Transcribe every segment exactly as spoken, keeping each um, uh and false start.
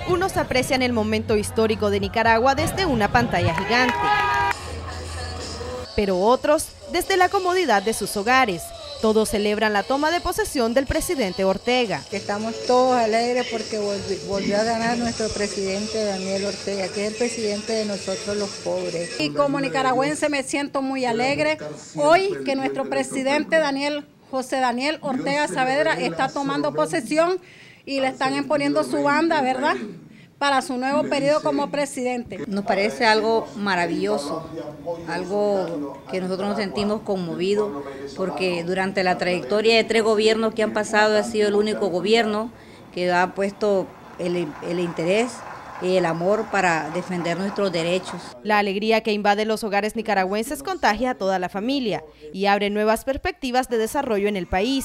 Unos aprecian el momento histórico de Nicaragua desde una pantalla gigante, pero otros desde la comodidad de sus hogares. Todos celebran la toma de posesión del presidente Ortega. Estamos todos alegres porque volvió, volvió a ganar nuestro presidente Daniel Ortega, que es el presidente de nosotros los pobres. Y como nicaragüense me siento muy alegre hoy que nuestro presidente Daniel, José Daniel Ortega Saavedra está tomando posesión y le están imponiendo su banda, ¿verdad?, para su nuevo periodo como presidente. Nos parece algo maravilloso, algo que nosotros nos sentimos conmovidos, porque durante la trayectoria de tres gobiernos que han pasado ha sido el único gobierno que ha puesto el, el interés y el amor para defender nuestros derechos. La alegría que invade los hogares nicaragüenses contagia a toda la familia y abre nuevas perspectivas de desarrollo en el país.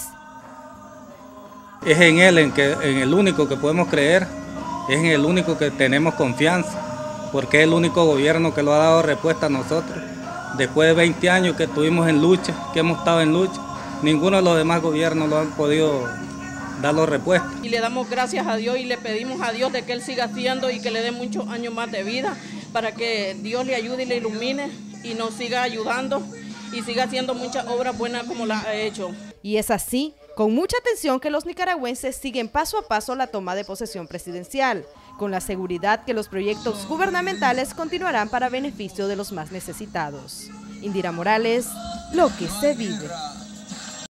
Es en él en, que, en el único que podemos creer. Es en el único que tenemos confianza, porque es el único gobierno que lo ha dado respuesta a nosotros. Después de veinte años que estuvimos en lucha, que hemos estado en lucha, ninguno de los demás gobiernos lo han podido darnos respuesta. Y le damos gracias a Dios y le pedimos a Dios de que Él siga haciendo y que le dé muchos años más de vida, para que Dios le ayude y le ilumine y nos siga ayudando y siga haciendo muchas obras buenas como las ha hecho. Y es así, con mucha atención, que los nicaragüenses siguen paso a paso la toma de posesión presidencial, con la seguridad que los proyectos gubernamentales continuarán para beneficio de los más necesitados. Indira Morales, Lo que se vive.